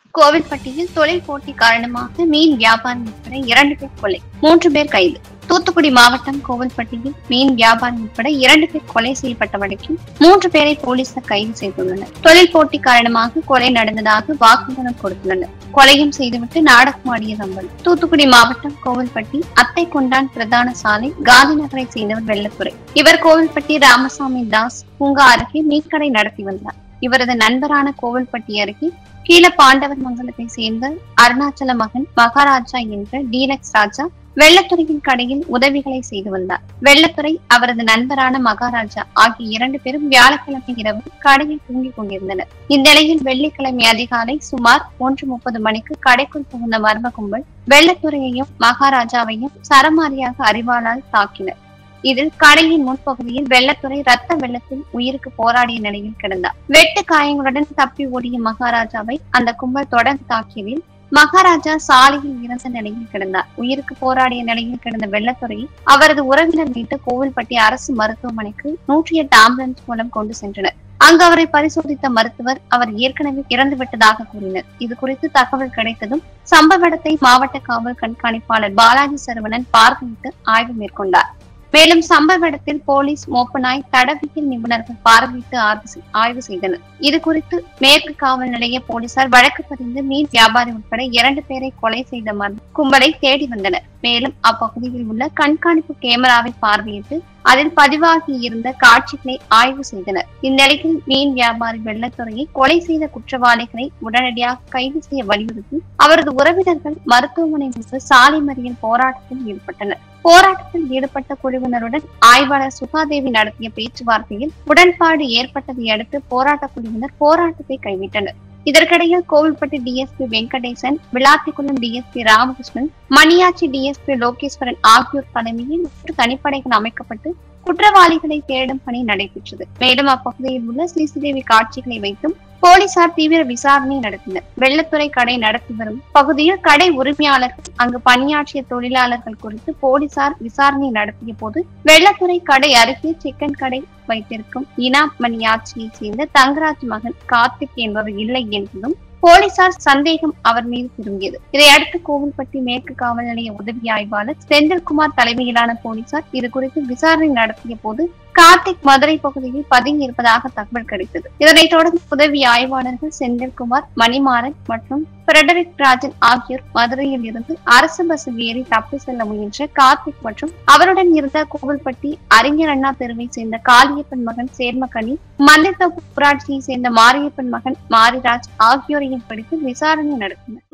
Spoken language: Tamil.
கோவில்பட்டியில் தொழில் போட்டி காரணமாக மீன் வியாபாரி உட்பட 2 பேர் கொலை, 3 பேர் கைது. தூத்துக்குடி மாவட்டம் கோவில்பட்டியில் மீன் வியாபாரி உட்பட 2 பேர் கொலை செய்யப்பட்ட வழக்கில் 3 பேரை போலீசார் கைது செய்துள்ளனர். தொழில் போட்டி காரணமாக கொலை நடந்ததாக வாக்குமூலம் கொடுத்துள்ளனர். கொலையும் செய்துவிட்டு நாடகமாடிய தம்பதி. தூத்துக்குடி மாவட்டம் கோவில்பட்டி அத்தை கொண்டான் பிரதான சாலை காந்தி நகரை சேர்ந்தவர் வெள்ளத்துறை. இவர் கோவில்பட்டி ராமசாமி தாஸ் பூங்கா அருகே மீன்கடை நடத்தி வந்தார். இவரது நண்பரான கோவில்பட்டி அருகே கீழ பாண்டவர் மங்கலத்தை சேர்ந்த அருணாச்சல மகன் மகாராஜா என்ற டீலக்ஸ் ராஜா வெள்ளத்துறையின் கடையில் உதவிகளை செய்து வந்தார். வெள்ளத்துறை அவரது நண்பரான மகாராஜா ஆகிய 2 பேரும் வியாழக்கிழமை இரவு கடையில் தூங்கிக் கொண்டிருந்தனர். இந்நிலையில் வெள்ளிக்கிழமை அதிகாலை சுமார் 1:30 மணிக்கு கடைக்குள் புகுந்த மர்ம கும்பல் வெள்ளத்துறையையும் மகாராஜாவையும் சரமாரியாக அரிவாளால் தாக்கினர். இதில் கடையின் முன்பகுதியில் வெள்ளத்துறை ரத்த வெள்ளத்தில் உயிருக்கு போராடிய நிலையில் கிடந்தார். வெட்டு காயங்களுடன் தப்பி ஓடிய மகாராஜாவை அந்த கும்பல் தொடர்ந்து தாக்கியதில் மகாராஜா சாலையில் இறந்த நிலையில் கிடந்தார். உயிருக்கு போராடிய நிலையில் கிடந்த வெள்ளத்துறையை அவரது உறவினர் மீட்டு கோவில்பட்டி அரசு மருத்துவமனைக்கு 108 ஆம்புலன்ஸ் மூலம் கொண்டு சென்றனர். அங்கு அவரை பரிசோதித்த மருத்துவர் அவர் ஏற்கனவே இறந்துவிட்டதாக கூறினர். இது குறித்து தகவல் கிடைத்ததும் சம்பவ இடத்தை மாவட்ட காவல் கண்காணிப்பாளர் பாலாஜி சரவணன் பார்வையிட்டு ஆய்வு மேற்கொண்டார். மேலும் சம்பவ இடத்தில் போலீஸ், மோப்பநாய், தடவியல் நிபுணர்கள் பார்வையிட்டு ஆய்வு செய்தனர். இது குறித்து மேற்கு காவல் நிலைய போலீசார் வழக்கு பதிந்து மீன் வியாபாரி உட்பட 2 பேரை கொலை செய்த கும்பலை தேடி வந்தனர். மேலும் அப்பகுதியில் உள்ள கண்காணிப்பு கேமராவை பார்வையிட்டு அதில் பதிவாகி இருந்த காட்சிகளை ஆய்வு செய்தனர். இந்நிலையில் மீன் வியாபாரி வெள்ளத்துறையை கொலை செய்த குற்றவாளிகளை உடனடியாக கைது செய்ய வலியுறுத்தி அவரது உறவினர்கள் மருத்துவமனை முன்பு சாலை மறியல் போராட்டத்தில் ஈடுபட்டனர். போராட்டத்தில் ஈடுபட்ட குழுவினருடன் ஆய்வாளர் சுகாதேவி நடத்திய பேச்சுவார்த்தையில் உடன்பாடு ஏற்பட்டதை அடுத்து போராட்ட குழுவினர் போராட்டத்தை கைவிட்டனர். இதற்கிடையில் Kovilpatti DSP Venkatesan, Vilathikulam DSP Ramakrishnan, Maniyachi DSP Lokeswaran ஆகியோர் தலைமையில் 3 தனிப்படைகள் அமைக்கப்பட்டு குற்றவாளிகளை தேடும் பணி நடைபெற்றது. மேலும் அப்பகுதியில் உள்ள சிசிடிவி காட்சிகளை வைத்தும் போலீசார் தீவிர விசாரணை நடத்தினர். வெள்ளத்துறை கடை நடத்தி வரும் பகுதியில் கடை உரிமையாளர்கள், அங்கு பணியாற்றிய தொழிலாளர்கள் குறித்து போலீசார் விசாரணை நடத்திய போது வெள்ளத்துறை கடை அருகே சிக்கன் கடை வைத்திருக்கும் இனாம் மணியாச்சியை சேர்ந்த தங்கராஜ் மகன் கார்த்திக் என்பவர் இல்லை என்பதும் போலீசார் சந்தேகம் அவர் மீது திரும்பியது. இதையடுத்து கோவில்பட்டி மேற்கு காவல் நிலைய உதவி ஆய்வாளர் செந்தில்குமார் தலைமையிலான போலீசார் இது குறித்து விசாரணை நடத்திய போது கார்த்திக் மதுரை பகுதியில் பதுங்கி இருப்பதாக தகவல் கிடைத்தது. இதனைத் தொடர்ந்து உதவி ஆய்வாளர்கள் செந்தில்குமார், மணிமாறன் மற்றும் பிரெடரிக் ராஜன் ஆகியோர் மதுரையில் இருந்து அரசு பஸ் ஏறி தப்பி செல்ல முயன்ற கார்த்திக் மற்றும் அவருடன் இருந்த கோவில்பட்டி அறிஞர் அண்ணா தெருவை சேர்ந்த காளியப்பன் மகன் சேர்மகனி, மல்லித்தோப்பு ஊராட்சியை சேர்ந்த மாரியப்பன் மகன் மாரிராஜ் ஆகியோரையும் பிடித்து விசாரணை நடத்தினர்.